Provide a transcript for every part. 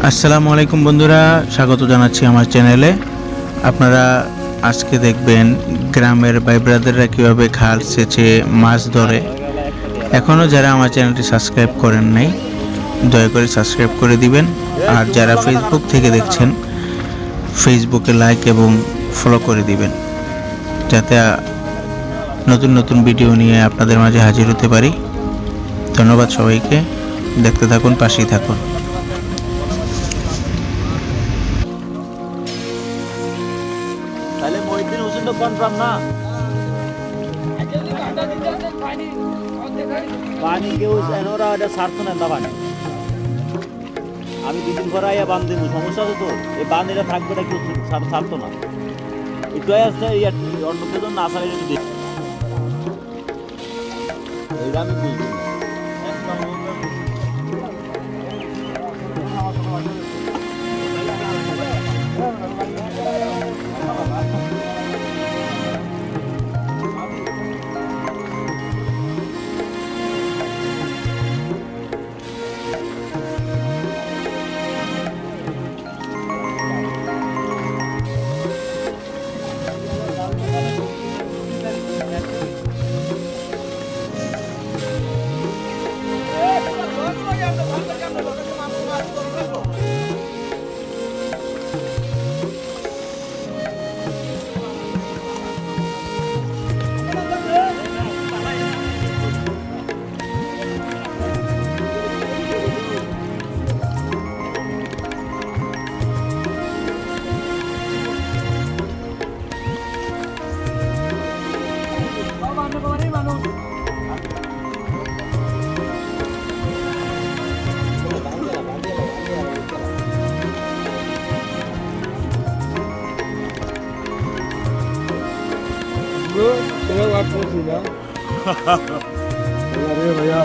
আসসালামু আলাইকুম বন্ধুরা, স্বাগত জানাচ্ছি আমার চ্যানেলে। আপনারা আজকে দেখবেন গ্রামের ভাই ব্রাদাররা কীভাবে খাল সেচে মাছ ধরে। এখনও যারা আমার চ্যানেলটি সাবস্ক্রাইব করেন নাই, দয়া করে সাবস্ক্রাইব করে দিবেন। আর যারা ফেসবুক থেকে দেখছেন, ফেসবুকে লাইক এবং ফলো করে দিবেন, যাতে নতুন নতুন ভিডিও নিয়ে আপনাদের মাঝে হাজির হতে পারি। ধন্যবাদ সবাইকে, দেখতে থাকুন, পাশেই থাকুন। তাহলে মহিউদ্দিন হোসেন তো কনফার্ম না, পানি কেউ ওরা এটা ছাড়তো না। পানি আমি দুদিন পরে আইয়া বান দিব, সমস্যা আছে তো। এই বান এটা থাকবে না, কেউ ছাড়তো না। একটু আসছে অন্য কেউ না ছাড়ে যদি দেখি, এটা আমি বুঝবো না। चलो बात नहीं थी ना। अरे भैया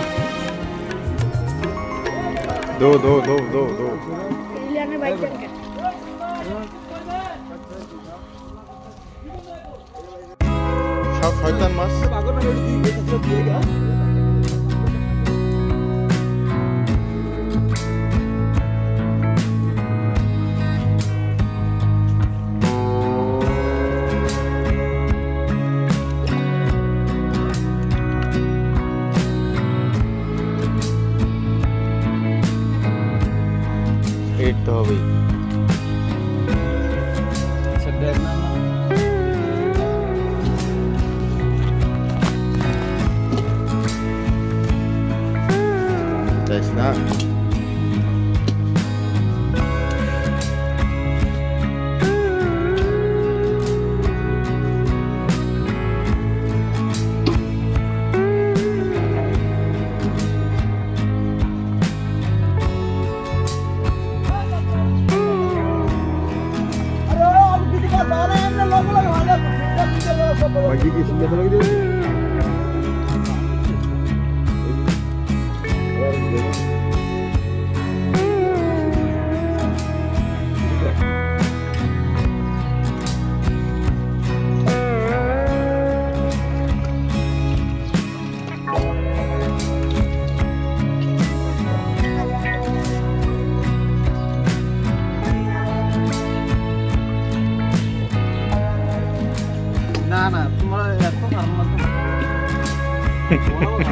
दो दो दो दो दो सब शयतान मास तो हो गई that's not बाकी की सुनने लग गई। না না তোমার এত